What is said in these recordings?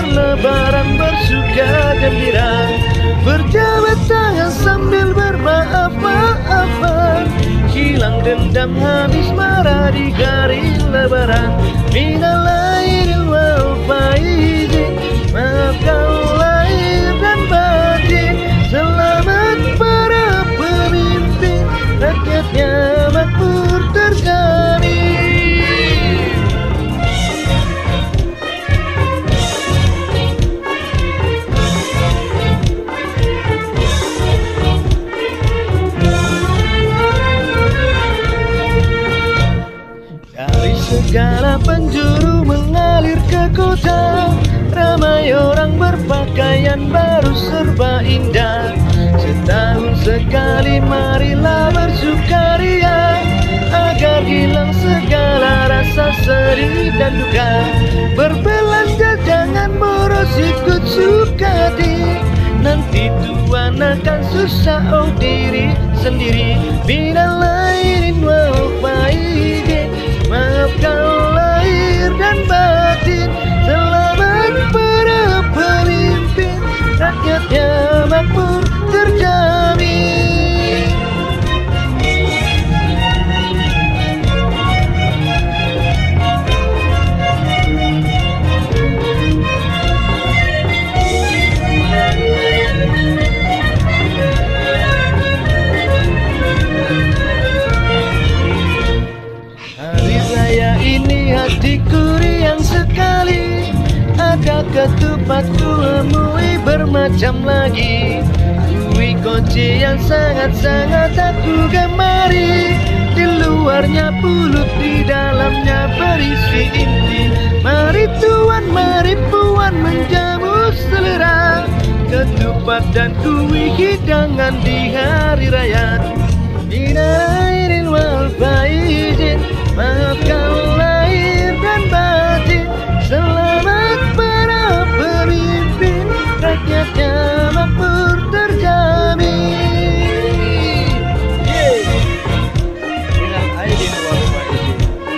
berlebaran bersuka gembira, berjabat tangan sambil bermaaf-maafan, hilang dendam habis marah di hari lebaran. Minal aidin wal faizin, maafkan lahir dan batin. Selamat para pemimpin, rakyatnya makmur terjamin. Dari segala penjuru mengalir ke kota, ramai orang berpakaian baru serba indah. Setahun sekali marilah bersukaria, agar hilang segala rasa sedih dan duka. Berbelanja jangan boros, ikut sukati, nanti tuan akan susah oh diri sendiri. Minal aidin wal faizin, maafkan lahir dan batin. Selamat para pemimpin, rakyatnya makmur terjamin. Hari raya ini hatiku riang sekali, ada ketupat kuemui bermacam lagi, kue koci yang sangat-sangat aku gemari. Di luarnya pulut, di dalamnya berisi inti. Mari tuan, mari puan menjamu selera, ketupat dan kue hidangan di hari raya. Minal aidin wal faizin, maafkan lahir dan batin. Selamat para pemimpin, rakyatnya makmur terjamin. Minal aidin wal faizin,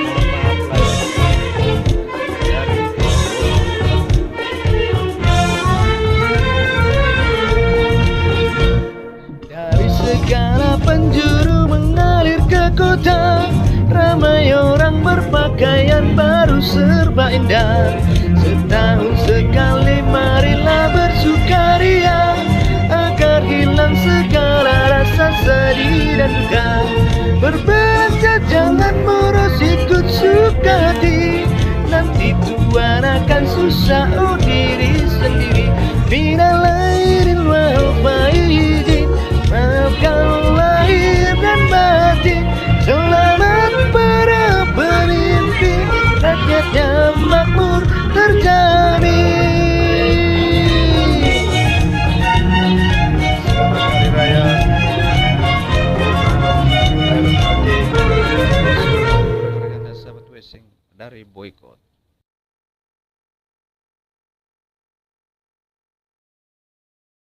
dari segala penjuru mengalir ke kota, ramai orang berpakaian baru serba indah. Setahun sekali marilah bersukaria, agar hilang segala rasa sedih dan duka. Berbelanja jangan boros, ikut sukati, nanti tuan akan susah oh diri sendiri. Minal aidin wal faizin, maafkan lahir dan batin. Selamat para pemimpin, rakyatnya makmur terjamin. Selamat Hari Raya Idul Fitri. Sahabat Wesing dari Boykot.